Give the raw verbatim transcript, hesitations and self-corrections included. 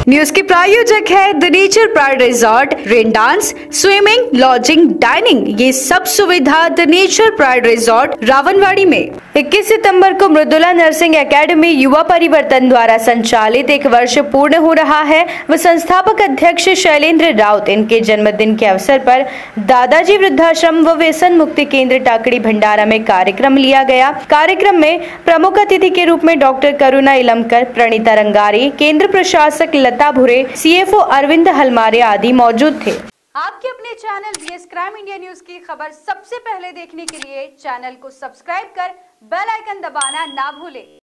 News के प्रायोजक है the nature pride resort. Rain dance, swimming, lodging, dining, ये सब सुविधा the nature pride resort Ravanwadi में। इक्कीस सितंबर को मृदुला नर्सिंग एकेडमी युवा परिवर्तन द्वारा संचालित एक वर्ष पूर्ण हो रहा है। व संस्थापक अध्यक्ष शैलेंद्र राउत इनके जन्मदिन के अवसर पर दादाजी वृद्धाश्रम व व्यसन मुक्ति केंद्र टाकड़ी भंडारा में कार्यक्रम लिया गया। कार्यक्रम में प्रमुख अतिथि के रूप में डॉक्टर करुणा इलमकर, प्रणीता रंगारी, केंद्र प्रशासक लता भुरे, सीएफओ अरविंद हलमारे आदि मौजूद थे। आपके अपने channel BS crime India news की खबर सबसे पहले देखने के लिए चैनल को सब्सक्राइब कर बेल आइकन दबाना ना भूलें।